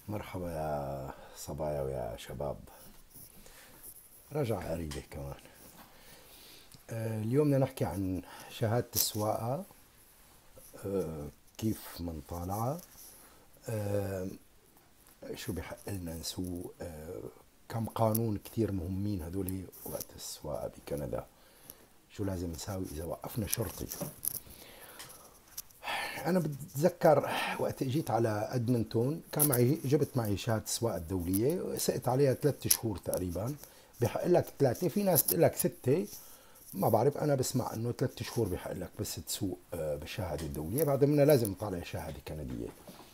مرحبا يا صبايا ويا شباب. رجع قريبة كمان. اليوم بدنا نحكي عن شهادة السواقة. كيف منطالعها. آه، شو بحق لنا نسوق. كم قانون كتير مهمين هدول وقت السواقة بكندا. شو لازم نساوي إذا وقفنا شرطي. أنا بتذكر وقت جيت على أدمنتون كان معي، جبت معي شهادة السواقة الدولية، سقت عليها 3 شهور تقريبا. بحق لك 3، في ناس تقول لك 6. ما بعرف، أنا بسمع إنه 3 شهور بحق لك بس تسوق بالشهادة الدولية. بعد منها لازم تطلع شهادة كندية.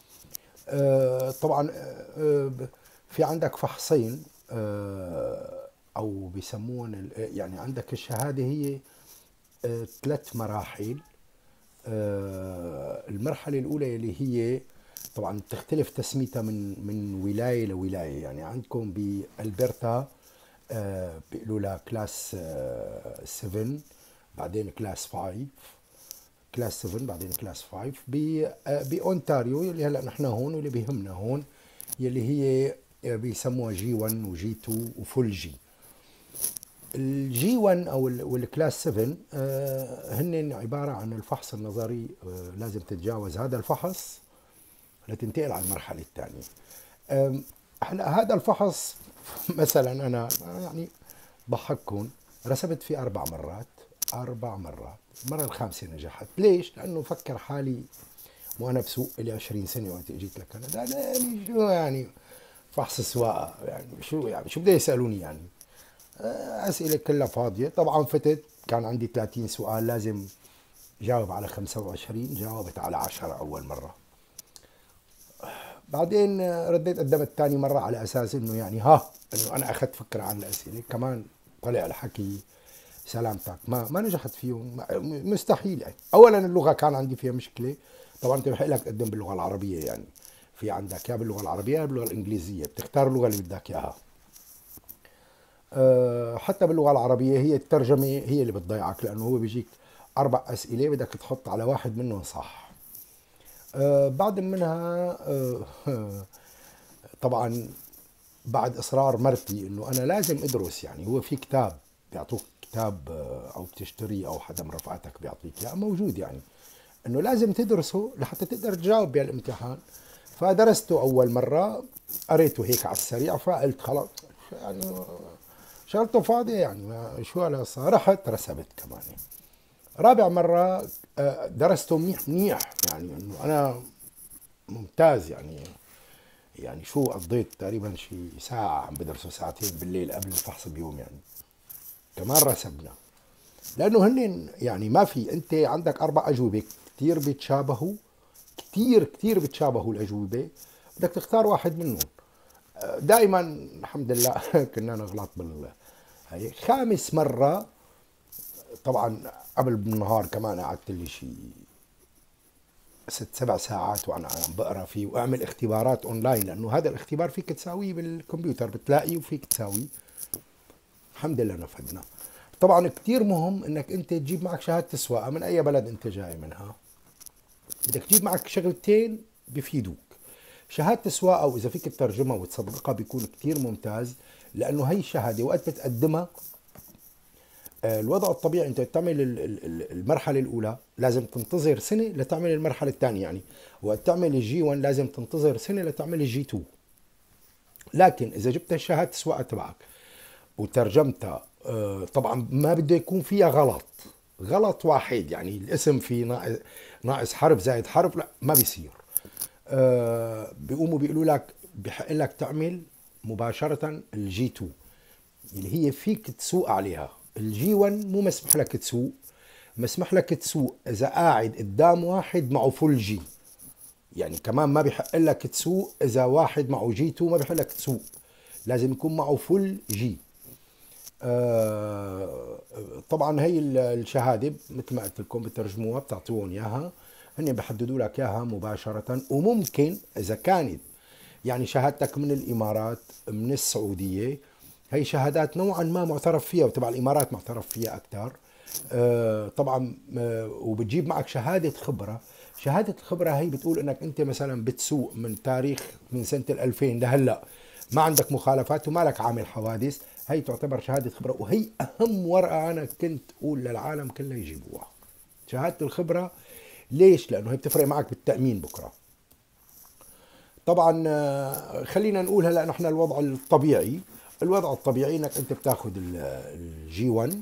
طبعا في عندك فحصين، أو بيسمون يعني عندك الشهادة هي 3 مراحل. المرحلة الأولى اللي هي طبعا تختلف تسميتها من ولاية لولاية. يعني عندكم بألبرتا بيقولوا لها كلاس 7، بعدين كلاس 5، كلاس 7 بعدين كلاس 5. بأونتاريو اللي هلا نحن هون واللي بيهمنا هون يلي هي بيسموها جي 1 وجي 2 وفول جي. الجي 1 او والكلاس 7 هن عباره عن الفحص النظري. لازم تتجاوز هذا الفحص لتنتقل على المرحله الثانيه. هلا هذا الفحص مثلا انا يعني ضحككم، رسبت فيه 4 مرات. 4 مرات، المره الخامسه نجحت. ليش؟ لانه فكر حالي وانا بسوق لي 20 سنه وقت اجيت لكندا. يعني شو يعني فحص سواقه؟ يعني شو بده يسالوني يعني؟ أسئلة كلها فاضية. طبعا فتت كان عندي 30 سؤال لازم جاوب على 25، جاوبت على 10 أول مرة. بعدين رديت قدمت ثاني مرة على أساس إنه يعني إنه أنا أخذت فكرة عن الأسئلة كمان. طلع الحكي سلامتك، ما نجحت فيهم. مستحيل يعني. أولا اللغة كان عندي فيها مشكلة. طبعا أنت بحق لك تقدم باللغة العربية، يعني في عندك يا باللغة العربية يا باللغة الإنجليزية، بتختار اللغة اللي بدك إياها. حتى باللغة العربية هي الترجمة هي اللي بتضيعك، لأنه هو بيجيك 4 أسئلة بدك تحط على واحد منهم صح. بعد منها طبعا بعد إصرار مرتي إنه أنا لازم أدرس. يعني هو في كتاب بيعطوك كتاب، أو بتشتريه أو حدا من رفقاتك بيعطيك إياه موجود، يعني إنه لازم تدرسه لحتى تقدر تجاوب بهالامتحان. فدرسته أول مرة، قريته هيك على السريع، فقلت خلاص يعني شغلته فاضية، يعني ما شو هلا صار. رحت رسبت كمان. رابع مرة درسته منيح منيح، يعني انه انا ممتاز يعني. يعني شو قضيت تقريبا شي ساعة عم بدرسه، ساعتين بالليل قبل الفحص بيوم يعني. كمان رسبنا لانه هن يعني ما في، انت عندك 4 اجوبة كتير بيتشابهوا، كتير كتير بيتشابهوا الاجوبة، بدك تختار واحد منهم. دائما الحمد لله كنا نغلط هي. خامس مرة طبعا قبل بالنهار كمان قعدت لي شي 6 7 ساعات وانا عم بقرا فيه واعمل اختبارات اونلاين، لانه هذا الاختبار فيك تساويه بالكمبيوتر، بتلاقيه وفيك تساويه. الحمد لله نفذنا. طبعا كتير مهم انك انت تجيب معك شهادة السواقة من اي بلد انت جاي منها. بدك تجيب معك شغلتين بفيدوك: شهادة السواقة، واذا فيك تترجمها وتصدقها بيكون كتير ممتاز، لانه هي الشهادة وقت بتقدمها الوضع الطبيعي انت تعمل المرحله الاولى لازم تنتظر سنه لتعمل المرحله الثانيه. يعني وقت تعمل الجي 1 لازم تنتظر سنه لتعمل الجي 2. لكن اذا جبت شهاده السواقه تبعك وترجمتها، طبعا ما بده يكون فيها غلط، غلط واحد يعني الاسم فيه ناقص حرف زائد حرف، لا ما بيصير. بيقوموا بيقولوا لك بحق لك تعمل مباشرة الجي 2 اللي هي فيك تسوق عليها. الجي 1 مو مسمح لك تسوق، مسمح لك تسوق اذا قاعد قدام واحد معه فول جي. يعني كمان ما بيحق لك تسوق اذا واحد معه جي 2، ما بيحق لك تسوق، لازم يكون معه فول جي. آه طبعا هي الشهاده مثل ما قلت لكم بترجموها بتعطوهم اياها، هن بحددوا لك اياها مباشره. وممكن اذا كانت يعني شهادتك من الامارات، من السعوديه، هي شهادات نوعا ما معترف فيها، وتبع الامارات معترف فيها اكثر. طبعا وبتجيب معك شهاده خبره. شهادة الخبرة هي بتقول انك انت مثلا بتسوق من تاريخ من سنة 2000 لهلا، ما عندك مخالفات وما لك عامل حوادث. هي تعتبر شهادة خبرة، وهي اهم ورقة انا كنت اقول للعالم كله يجيبوها، شهادة الخبرة. ليش؟ لانه هي بتفرق معك بالتأمين بكرة. طبعا خلينا نقول هلا نحن الوضع الطبيعي، الوضع الطبيعي انك انت بتاخذ الجي 1،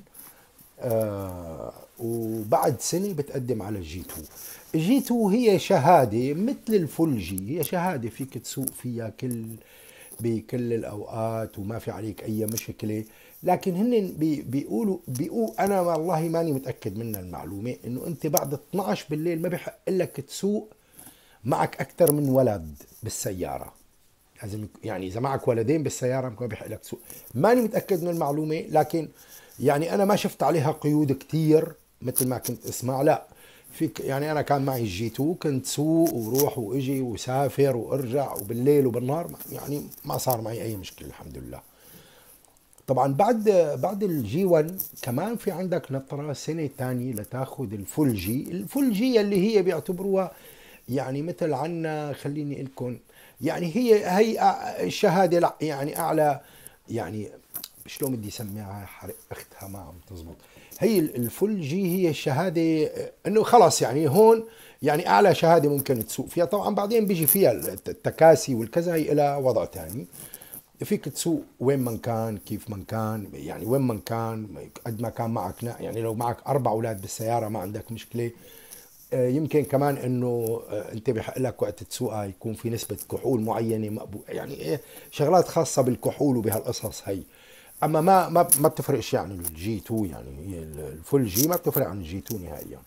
وبعد سنة بتقدم على الجي 2. الجي 2 هي شهادة مثل الفول جي، هي شهادة فيك تسوق فيها بكل الأوقات وما في عليك أي مشكلة. لكن هن بيقولوا أنا والله ماني متأكد من المعلومة، إنه أنت بعد 12 بالليل ما بيحق لك تسوق معك أكثر من ولد بالسيارة. لازم يعني إذا معك ولدين بالسيارة ما بيحق لك تسوق. ماني متأكد من المعلومة، لكن يعني أنا ما شفت عليها قيود كتير مثل ما كنت اسمع. لا، فيك يعني أنا كان معي الجي 2، كنت سوق وروح وإجي وسافر وأرجع وبالليل وبالنهار، يعني ما صار معي أي مشكلة الحمد لله. طبعا بعد الجي 1 كمان في عندك نطرة سنة تانية لتاخذ الفول جي. الفول جي اللي هي بيعتبروها يعني مثل عنا، خليني لكم يعني هي الشهادة يعني أعلى، يعني شلون بدي اسميها، اختها ما عم تزبط. هي الفول جي هي الشهاده انه خلاص يعني هون يعني اعلى شهاده ممكن تسوق فيها. طبعا بعدين بيجي فيها التكاسي والكذا، هي لها وضع ثاني. فيك تسوق وين ما كان كيف ما كان، يعني وين ما كان قد ما كان معك، يعني لو معك 4 أولاد بالسيارة ما عندك مشكلة. يمكن كمان انه انت بحق لك وقت تسوقها يكون في نسبة كحول معينة مقبول، يعني شغلات خاصة بالكحول وبهالقصص هي. اما ما بتفرقش يعني الجي 2، يعني هي الفول جي ما بتفرق عن الجي 2 نهائيا.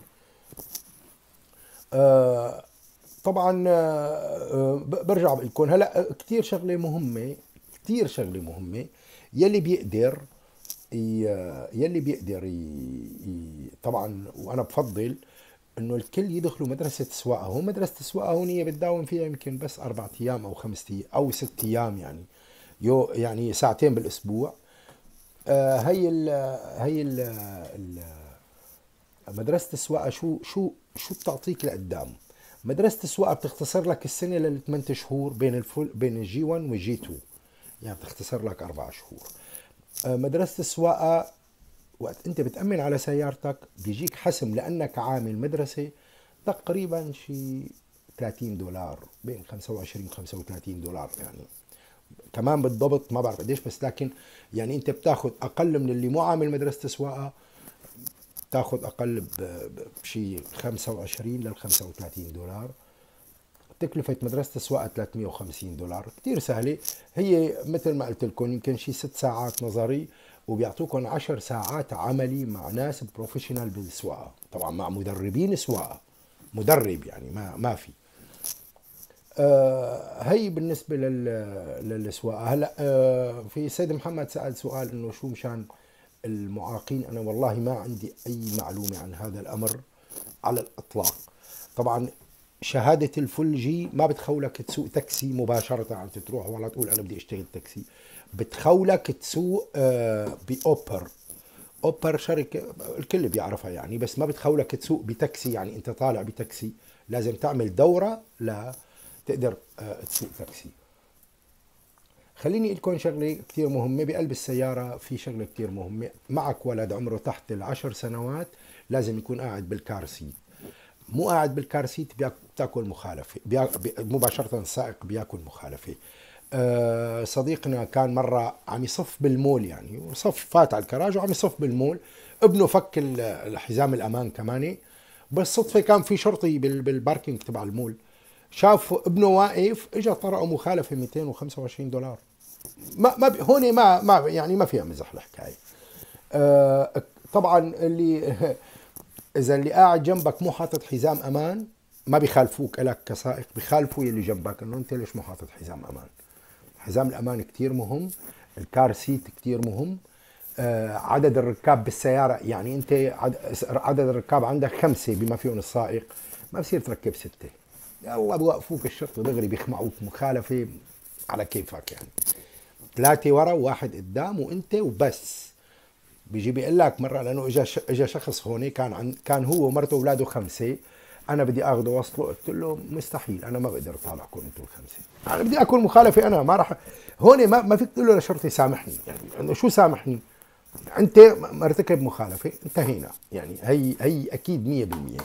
آه، طبعا برجع بقول لكم هلا كثير شغله مهمه، كثير شغله مهمه. يلي بيقدر يلي بيقدر طبعا، وانا بفضل انه الكل يدخلوا مدرسه سواقه. هو مدرسه السواقه هون هي بتداوم فيها يمكن بس 4 ايام او 5 ايام او 6 ايام، يعني يعني ساعتين بالاسبوع. هي مدرسة السواقة شو بتعطيك لقدام. مدرسة السواقة بتختصر لك السنة ل8 شهور بين الجي 1 والجي 2، يعني بتختصر لك 4 شهور. مدرسة السواقة وقت انت بتأمن على سيارتك بيجيك حسم لأنك عامل مدرسة تقريبا شي $30، بين 25 $35 يعني. كمان بالضبط ما بعرف قديش، بس لكن يعني انت بتاخذ اقل من اللي مو عامل مدرسة سواقة، تاخذ اقل بشي 25 لل $35. تكلفة مدرسة السواقة $350، كتير سهلة. هي مثل ما قلت لكم يمكن شي 6 ساعات نظري، وبيعطوكم 10 ساعات عملي مع ناس بروفيشنال بالسواقة، طبعا مع مدربين سواقة، مدرب يعني ما في. هي بالنسبة للسواقة. هلا في سيد محمد سأل سؤال انه شو مشان المعاقين. انا والله ما عندي اي معلومة عن هذا الامر على الاطلاق. طبعا شهادة الفول جي ما بتخولك تسوق تاكسي مباشرة، عم تروح ولا تقول انا بدي اشتغل تاكسي. بتخولك تسوق بأوبر. اوبر شركة الكل بيعرفها يعني، بس ما بتخولك تسوق بتاكسي، يعني انت طالع بتاكسي لازم تعمل دورة لا تقدر تسوق تاكسي. خليني لكم شغلة كتير مهمة بقلب السيارة. في شغلة كتير مهمة، معك ولد عمره تحت ال10 سنوات لازم يكون قاعد بالكار سيت. مو قاعد بالكار سيت بتاكل مخالفة، مباشرة السائق بياكل مخالفة. صديقنا كان مرة عم يصف بالمول، يعني وصف فات على الكراج وعم يصف بالمول، ابنه فك الحزام الأمان كمان. بالصدفة كان في شرطي بالباركينج تبع المول، شاف ابنه واقف، اجى طرقه مخالفه $225. هون ما يعني ما فيها مزح الحكايه. طبعا اللي اذا اللي قاعد جنبك مو حاطط حزام امان ما بيخالفوك الك كسائق، بيخالفوا يلي جنبك انه انت ليش مو حاطط حزام امان. حزام الامان كتير مهم، الكار سيت كتير مهم. عدد الركاب بالسيارة، يعني انت عدد الركاب عندك 5 بما فيهم السائق، ما بصير تركب 6. يلا بوقفوك الشرطة دغري بيخمعوك مخالفة على كيفك، يعني 3 ورا وواحد قدام وانت وبس. بيجي بيقول لك مرة، لانه اجى شخص هون كان هو ومرته واولاده 5، انا بدي اخذه وصله، قلت له مستحيل، انا ما بقدر اطالعكم انتم الخمسه، انا بدي اكل مخالفه، انا ما راح هون ما فيك تقول له لشرطي سامحني، يعني انه شو سامحني؟ انت مرتكب مخالفه، انتهينا، يعني هي اكيد 100%.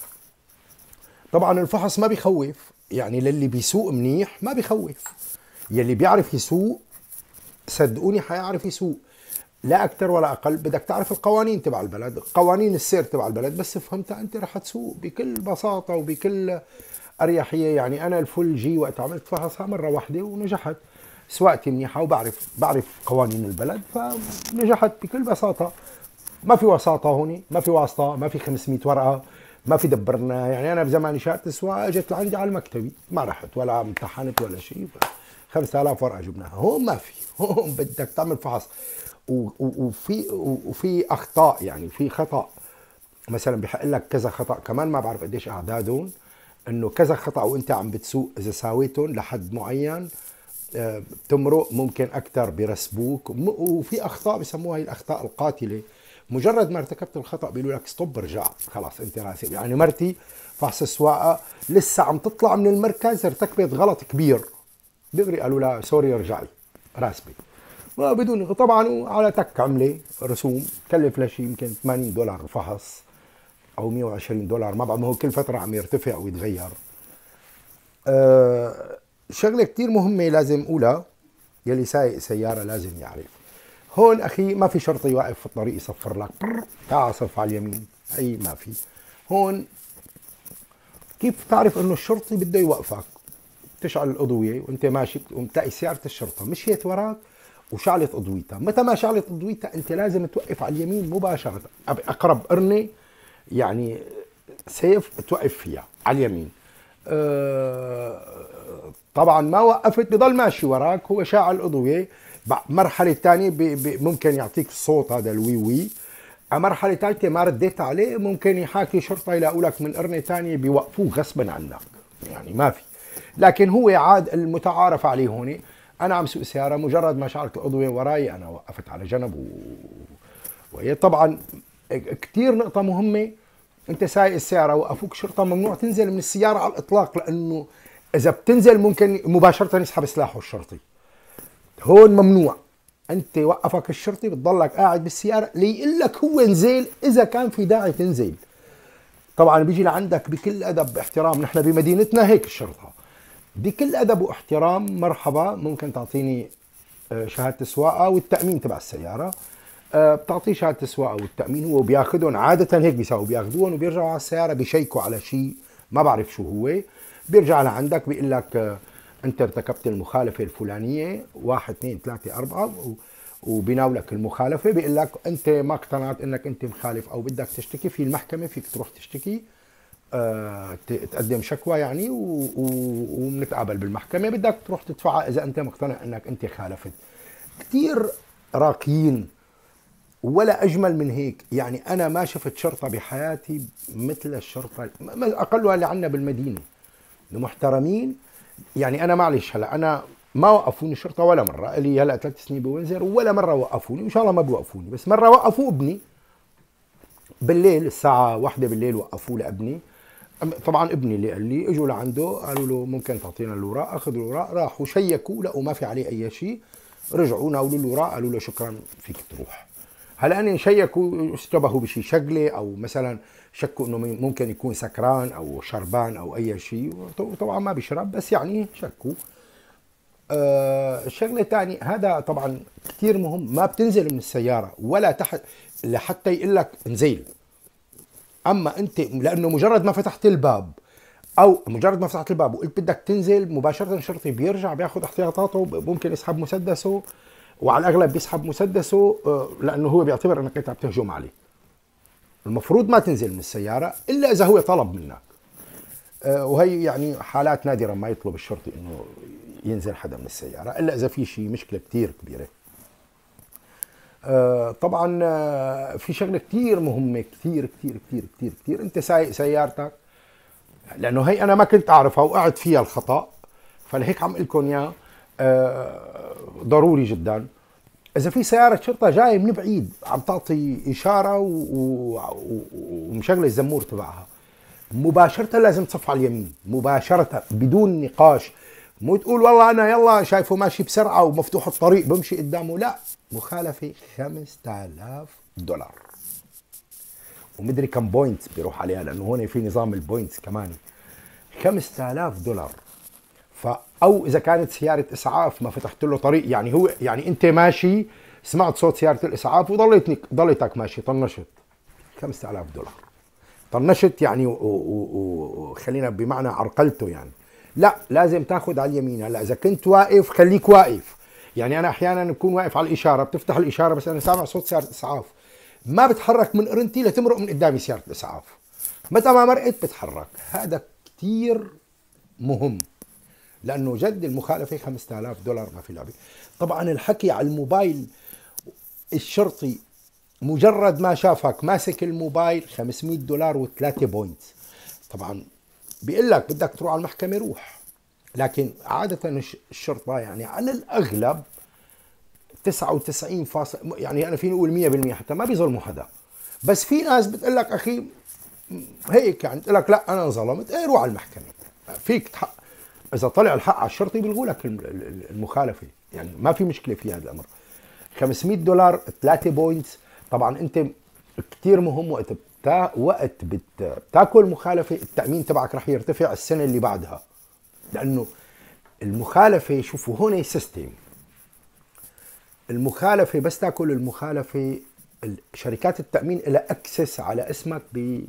طبعا الفحص ما بيخوف، يعني للي بيسوق منيح ما بيخوف، يلي بيعرف يسوق صدقوني حيعرف يسوق، لا اكثر ولا اقل. بدك تعرف القوانين تبع البلد، قوانين السير تبع البلد، بس فهمتها انت رح تسوق بكل بساطه وبكل اريحيه. يعني انا الفل جي وقت عملت فحصها مره واحده ونجحت، سواقتي منيحه وبعرف قوانين البلد، فنجحت بكل بساطه. ما في وساطه هون، ما في واسطه، ما في 500 ورقه، ما في دبرنا. يعني انا بزماني شهاده السواقه اجت لعندي على المكتبي، ما رحت ولا امتحنت ولا شيء، 5000 ورقه جبناها. هون ما في، هون بدك تعمل فحص وفي اخطاء، يعني في خطا مثلا بحق لك كذا خطا، كمان ما بعرف قديش اعدادهم، انه كذا خطا وانت عم بتسوق اذا ساويتهم لحد معين بتمرق، ممكن اكثر بيرسبوك. وفي اخطاء بسموها هي الاخطاء القاتله، مجرد ما ارتكبت الخطا بيقولوا لك ستوب ارجع، خلاص انت راسب. يعني مرتي فحص السواقه لسه عم تطلع من المركز ارتكبت غلط كبير، دغري قالوا لها سوري ارجعي راسبي، بدون طبعا على تك عمله رسوم، كلف لشي يمكن $80 الفحص او $120، ما بعرف، ما هو كل فتره عم يرتفع ويتغير. شغله كتير مهمه لازم اقولها، يلي سايق سياره لازم يعرف. هون اخي ما في شرطي واقف في الطريق يصفر لك تعال صف على اليمين، اي ما في. هون كيف تعرف انه الشرطي بده يوقفك؟ تشعل الاضويه وانت ماشي، وتلاقي سياره الشرطه مشيت وراك وشعلت اضويتها. متى ما شعلت اضويتها انت لازم توقف على اليمين مباشره، اقرب قرنه يعني سيف توقف فيها على اليمين. طبعا ما وقفت بضل ماشي وراك، هو شاعل الاضويه. مرحله ثانيه ممكن يعطيك الصوت هذا الوي وي. مرحله ثالثه ما رديت عليه ممكن يحاكي شرطه يلاقوا لك من قرنه ثانيه بيوقفوه غصبا عنك، يعني ما في. لكن هو عاد المتعارف عليه هون، انا عم سوق سياره مجرد ما شعلت الاضويه وراي انا وقفت على جنب وهي طبعا كثير نقطه مهمه. انت سايق السياره وقفوك شرطه ممنوع تنزل من السياره على الاطلاق، لانه اذا بتنزل ممكن مباشره يسحب سلاحه الشرطي. هون ممنوع، انت وقفك الشرطي بتضلك قاعد بالسياره ليقول لك هو انزل اذا كان في داعي تنزل. طبعا بيجي لعندك بكل ادب باحترام، نحن بمدينتنا هيك الشرطه، بكل ادب واحترام، مرحبا ممكن تعطيني شهاده السواقه والتامين تبع السياره. بتعطيه شهاده السواقه والتامين، هو بياخذهم عاده هيك بيساووا، بياخذوهم وبيرجعوا على السياره بيشيكوا على شيء ما بعرف شو هو، بيرجع لعندك بيقول لك انت ارتكبت المخالفه الفلانيه 1 2 3 4، وبيناولك المخالفه، بيقول لك انت ما اقتنعت انك انت مخالف او بدك تشتكي في المحكمه، فيك تروح تشتكي، تقدم شكوى يعني، وبنتقابل بالمحكمه، بدك تروح تدفعها اذا انت مقتنع انك انت خالفت. كثير راقيين، ولا اجمل من هيك. يعني انا ما شفت شرطه بحياتي مثل الشرطه، اقلها اللي عندنا بالمدينه، محترمين. يعني انا معلش هلا انا ما وقفوني الشرطه ولا مره، لي هلا 3 سنين بوينزر ولا مره وقفوني، وان شاء الله ما بيوقفوني. بس مره وقفوا ابني بالليل الساعه 1 بالليل، وقفوا لابني. طبعا ابني اللي قال لي، اجوا لعنده قالوا له ممكن تعطينا الاوراق، اخذوا الاوراق، راحوا شيكوا لقوا ما في عليه اي شيء، رجعوا ناولوا الاوراق قالوا له شكرا فيك تروح. هلا اني شيكوا اشتبهوا بشيء شغله، او مثلا شكوا انه ممكن يكون سكران او شربان او اي شيء، طبعا ما بيشرب بس يعني شكوا. الشغله الثانيه هذا طبعا كثير مهم، ما بتنزل من السياره ولا تحت لحتى يقول لك انزل. اما انت لانه مجرد ما فتحت الباب، او مجرد ما فتحت الباب وقلت بدك تنزل مباشره، الشرطي بيرجع بياخذ احتياطاته، ممكن يسحب مسدسه، وعلى الاغلب بيسحب مسدسه لانه هو بيعتبر انك انت عم تهجم عليه. المفروض ما تنزل من السياره الا اذا هو طلب منك، وهي يعني حالات نادره ما يطلب الشرطي انه ينزل حدا من السياره الا اذا في شيء مشكله كثير كبيره. طبعا في شغله كثير مهمه، كثير كثير كثير كثير كثير، انت سايق سيارتك، لانه هي انا ما كنت اعرفها وقعت فيها الخطا، فلهيك عم اقول لكم اياه ضروري جدا. اذا في سياره شرطه جايه من بعيد عم تعطي اشاره ومشغله الزمور تبعها، مباشرة لازم تصف على اليمين مباشرة بدون نقاش. مو تقول والله أنا يلا شايفه ماشي بسرعة ومفتوح الطريق بمشي قدامه، لا، مخالفة 5000 دولار. ومدري كم بوينتس بيروح عليها، لأنه هون في نظام البوينتس كمان. 5000 دولار. أو إذا كانت سيارة إسعاف ما فتحت له طريق، يعني هو يعني أنت ماشي سمعت صوت سيارة الإسعاف ضليتك ماشي طنشت، 5000 دولار. طنشت يعني وخلينا بمعنى عرقلته يعني. لا، لازم تاخذ على اليمين. هلا اذا كنت واقف خليك واقف. يعني انا احيانا بكون واقف على الاشاره، بتفتح الاشاره بس انا سامع صوت سياره اسعاف، ما بتحرك من قرنتي لتمرق من قدامي سياره الاسعاف. متى ما مرقت بتحرك. هذا كثير مهم، لانه جد المخالفه 5000 دولار ما في لعبه. طبعا الحكي على الموبايل، الشرطي مجرد ما شافك ماسك الموبايل 500 دولار وثلاثة بوينتس. طبعا بيقول لك بدك تروح على المحكمة روح، لكن عادة الشرطة يعني على الأغلب 99 يعني أنا فيني أقول 100% حتى ما بيظلموا حدا. بس في ناس بتقول لك أخي هيك، يعني تقول لك لا أنا انظلمت، إيه روح على المحكمة. فيك تحق، إذا طلع الحق على الشرطي بيلغوا لك المخالفة، يعني ما في مشكلة في هذا الأمر. 500 دولار 3 بوينتس. طبعا أنت كثير مهم وقت بتاكل مخالفة، التأمين تبعك رح يرتفع السنة اللي بعدها، لأنه المخالفة شوفوا هون سيستم. المخالفة بس تاكل المخالفة، شركات التأمين لها أكسس على اسمك،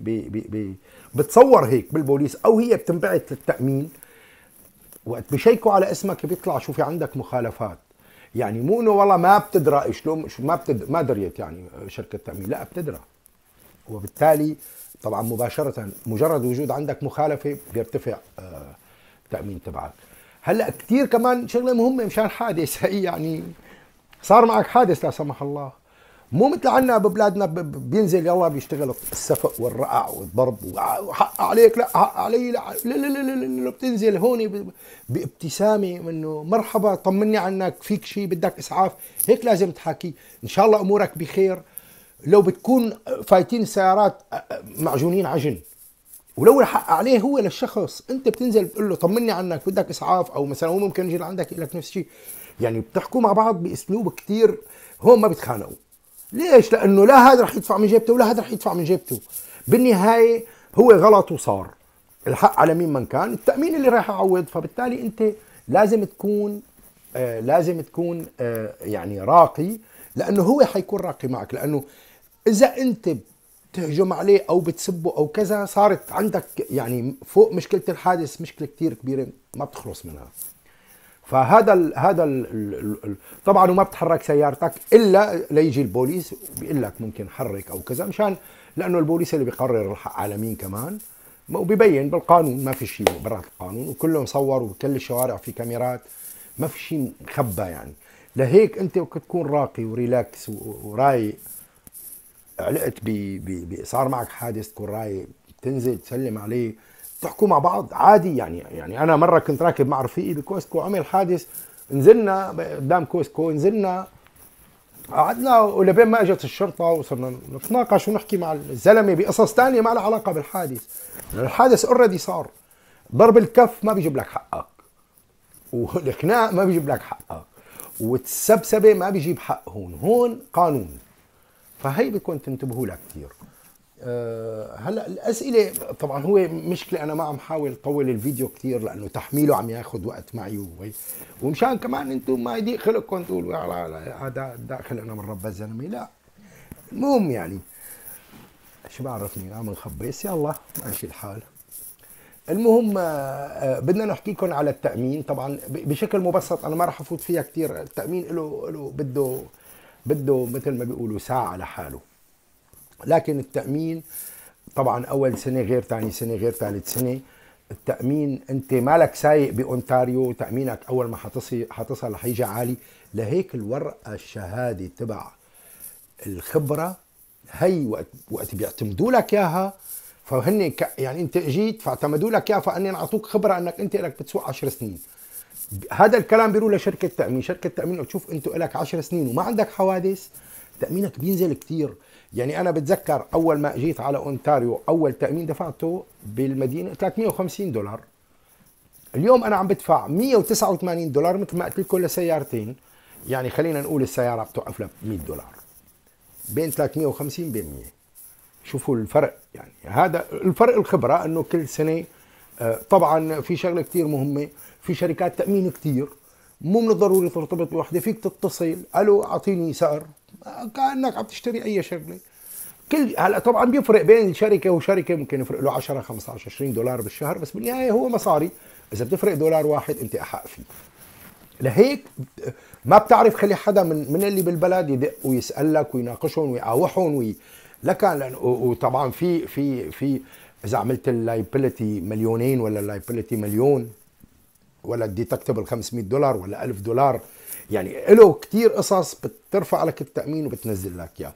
بتصور هيك بالبوليس أو هي بتنبعث للتأمين، وقت بشيكوا على اسمك بيطلع شو في عندك مخالفات. يعني مو انه والله ما بتدرى شلون ما دريت يعني شركة تأمين، لا بتدرى. وبالتالي طبعا مباشرة مجرد وجود عندك مخالفة بيرتفع التأمين تبعك. هلا كثير كمان شغلة مهمة مشان حادث، هي يعني صار معك حادث لا سمح الله، مو مثل عنا ببلادنا بينزل يلا بيشتغل السفق والرقع والضرب وحق عليك، لا حق علي، لا لا لا لا, لا, لا بتنزل هون بابتسامة انه مرحبا طمني عنك، فيك شيء بدك اسعاف، هيك لازم تحكي ان شاء الله امورك بخير. لو بتكون فايتين السيارات معجونين عجن، ولو الحق عليه هو للشخص، انت بتنزل بتقول له طمني عنك بدك اسعاف، او مثلا هو ممكن يجي لعندك لك نفس الشيء. يعني بتحكوا مع بعض باسلوب كثير، هون ما بتخانقوا. ليش؟ لانه لا هذا رح يدفع من جيبته ولا هذا رح يدفع من جيبته. بالنهايه هو غلط وصار، الحق على مين من كان، التامين اللي راح يعوض. فبالتالي انت لازم تكون يعني راقي، لانه هو حيكون راقي معك. لانه اذا انت بتهجم عليه او بتسبه او كذا، صارت عندك يعني فوق مشكله الحادث مشكله كثير كبيره ما بتخلص منها. فهذا طبعا وما بتحرك سيارتك الا ليجي البوليس بيقول لك ممكن حرك او كذا، مشان لانه البوليس اللي بيقرر الحق على مين كمان، وبيبين بالقانون، ما في شيء برات القانون، وكله مصور وبكل الشوارع في كاميرات، ما في شيء مخبى يعني. لهيك انت تكون راقي وريلاكس ورايق. علقت صار معك حادث تكون رايق، تنزل تسلم عليه، تحكوا مع بعض عادي. يعني انا مره كنت راكب مع رفيقي بكوسكو، عمل حادث، نزلنا قدام كوسكو، نزلنا قعدنا ولبين ما اجت الشرطه، وصرنا نتناقش ونحكي مع الزلمه بقصص ثانيه ما لها علاقه بالحادث. الحادث اوريدي صار، ضرب الكف ما بيجيب لك حقك، والخناق ما بيجيب لك حقك، والسبسبه ما بيجيب حق. هون قانون. فهي بدكم تنتبهوا لها كثير. هلا الاسئله طبعا هو مشكله، انا ما عم حاول طول الفيديو كثير لانه تحميله عم ياخذ وقت معي، ومشان كمان انتم ما يضيق خلقكم تقولوا هذا داخل انا من رب الزلمه، لا. المهم يعني شو بعرفني عم نخبص، يلا ماشي الحال. المهم بدنا نحكي لكم على التامين. طبعا بشكل مبسط انا ما راح افوت فيها كثير. التامين له بده مثل ما بيقولوا ساعه لحاله. لكن التأمين طبعا أول سنة غير ثاني سنة غير ثالث سنة. التأمين أنت مالك سايق بأونتاريو، تأمينك أول ما حتصل رح يجي عالي. لهيك الورقة الشهادة تبع الخبرة هي وقت بيعتمدوا لك إياها، فهن يعني أنت جيت فاعتمدوا لك إياها، فأني أعطوك خبرة أنك أنت لك بتسوق 10 سنين. هذا الكلام بيروح لشركة تأمين. شركة تأمين لو تشوف أنت لك 10 سنين وما عندك حوادث، تأمينك بينزل كتير. يعني انا بتذكر اول ما جيت على اونتاريو اول تامين دفعته بالمدينه $350. اليوم انا عم بدفع $189 مثل ما قلت لكم لسيارتين. يعني خلينا نقول السياره بتوقف لها $100 بين 350 بين 100. شوفوا الفرق. يعني هذا الفرق الخبره، انه كل سنه طبعا في شغله كثير مهمه، في شركات تامين كثير، مو من الضروري ترتبط بوحده، فيك تتصل الو اعطيني سعر كانك عم تشتري اي شغله. كل هلا طبعا بيفرق بين شركه وشركه، ممكن يفرق له 10 15 $20 بالشهر، بس بالنهايه هو مصاري. اذا بتفرق دولار واحد انت احق فيه. لهيك ما بتعرف خلي حدا من اللي بالبلد يدق ويسالك ويناقشهم ويقاوحهم لكن وطبعا في اذا عملت اللايبيلتي مليونين ولا اللايبيلتي مليون ولا الديتكتبل $500 ولا $1000، يعني له كثير قصص بترفع لك التامين وبتنزل لك اياه.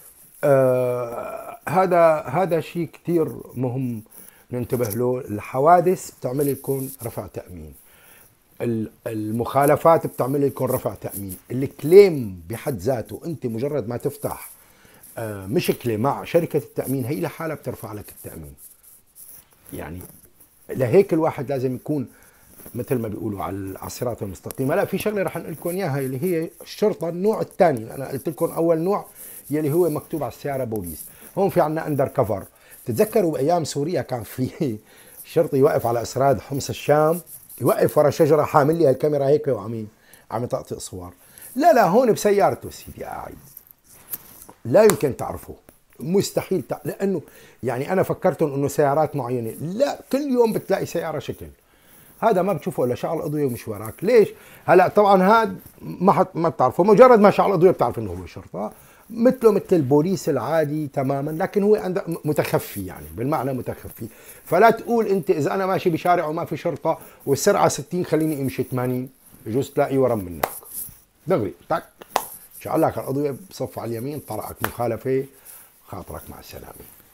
هذا شيء كثير مهم ننتبه له. الحوادث بتعمل لكم رفع تامين، المخالفات بتعمل لكم رفع تامين، الكليم بحد ذاته انت مجرد ما تفتح مشكله مع شركه التامين هي لحالها بترفع لك التامين. يعني لهيك الواحد لازم يكون مثل ما بيقولوا على الصراط المستقيم. هلا في شغله رح نقول لكم اياها اللي هي الشرطه النوع الثاني. انا قلت لكم اول نوع يلي هو مكتوب على السياره بوليس، هون في عندنا اندر كفر. تتذكروا بايام سوريا كان في شرطي يوقف على اسراد حمص الشام، يوقف ورا شجره حامل لي الكاميرا هيك عم يطقطق صور. لا هون بسيارته سيدي قاعد، لا يمكن تعرفه، مستحيل لانه يعني انا فكرتهم انه سيارات معينه، لا كل يوم بتلاقي سياره شكل. هذا ما بتشوفه الا شعل اضويه ومش وراك. ليش؟ هلا طبعا هذا ما بتعرفه، مجرد ما شعل اضويه بتعرف انه هو شرطه، مثله مثل البوليس العادي تماما، لكن هو عنده متخفي، يعني بالمعنى متخفي. فلا تقول انت اذا انا ماشي بشارع وما في شرطه والسرعه 60 خليني امشي 80، بجوز تلاقي ورا منك دغري تك شعل لك الاضويه بصف على اليمين، طرقك مخالفه، خاطرك مع السلامه.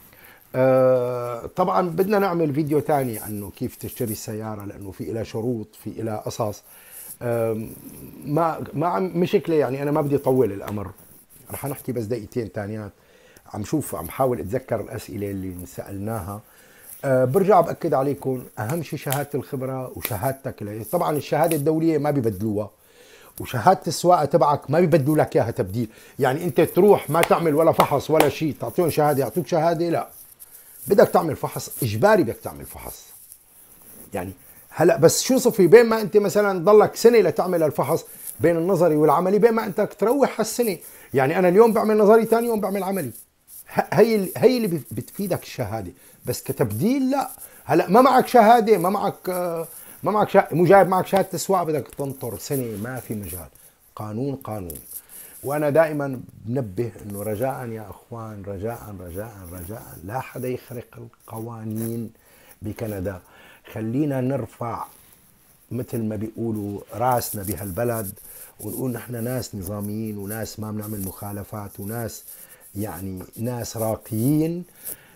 طبعا بدنا نعمل فيديو ثاني عنه كيف تشتري السيارة، لأنه في إلى شروط، في إلى قصص. ما مشكلة، يعني أنا ما بدي أطول الأمر، رح نحكي بس دقيقتين ثانيات. عم حاول أتذكر الأسئلة اللي سألناها. برجع بأكد عليكم أهم شيء شهادة الخبرة وشهادتك. طبعا الشهادة الدولية ما بيبدلوها، وشهادة السواقة تبعك ما بيبدلوا لك إياها تبديل. يعني أنت تروح ما تعمل ولا فحص ولا شيء تعطيهم شهادة يعطوك شهادة، لا، بدك تعمل فحص اجباري، بدك تعمل فحص. يعني هلا بس شو صفي بين ما انت مثلا ضلك سنه لتعمل الفحص، بين النظري والعملي، بين ما انت تروح هالسنه. يعني انا اليوم بعمل نظري، ثاني يوم بعمل عملي. هي اللي بتفيدك الشهاده، بس كتبديل لا. هلا ما معك شهاده، ما معك شهادة، مو جايب معك شهاده السواقه، بدك تنطر سنه، ما في مجال. قانون. وانا دائما بنبه انه رجاء يا اخوان، رجاء لا حدا يخرق القوانين بكندا. خلينا نرفع مثل ما بيقولوا راسنا بهالبلد، ونقول نحن ناس نظاميين وناس ما بنعمل مخالفات وناس يعني ناس راقيين.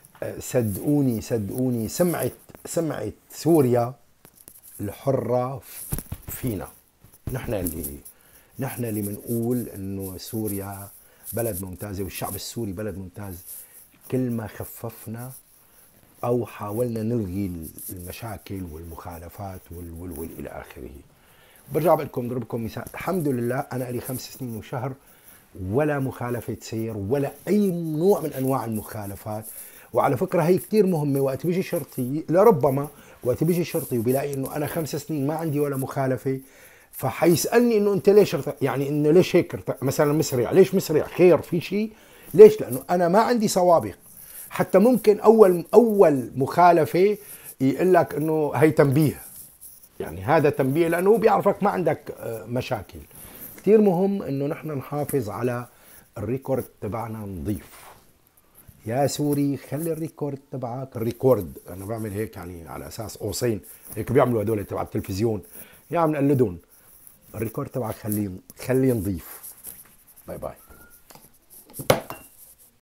صدقوني سمعت سوريا الحرة فينا. نحن اللي بنقول انه سوريا بلد ممتازه والشعب السوري بلد ممتاز. كل ما خففنا او حاولنا نلغي المشاكل والمخالفات والى اخره. برجع بقول لكم ضرب لكم مثال. الحمد لله انا لي 5 سنين وشهر ولا مخالفه سير ولا اي نوع من انواع المخالفات. وعلى فكره هي كثير مهمه. وقت بيجي شرطي، لربما وقت بيجي شرطي وبيلاقي انه انا 5 سنين ما عندي ولا مخالفه، فحيسالني انه انت ليش يعني انه ليش هيك مثلا مسرع، ليش مسرع، خير في شيء؟ ليش؟ لانه انا ما عندي سوابق. حتى ممكن اول مخالفه يقول لك انه هي تنبيه، يعني هذا تنبيه لانه هو بيعرفك ما عندك مشاكل. كثير مهم انه نحن نحافظ على الريكورد تبعنا نظيف. يا سوري خلي الريكورد تبعك، الريكورد انا بعمل هيك يعني على اساس قوسين هيك بيعملوا هدول تبع التلفزيون، يا عم نقلدهم. الريكورد تبعك خليه نظيف. باي باي.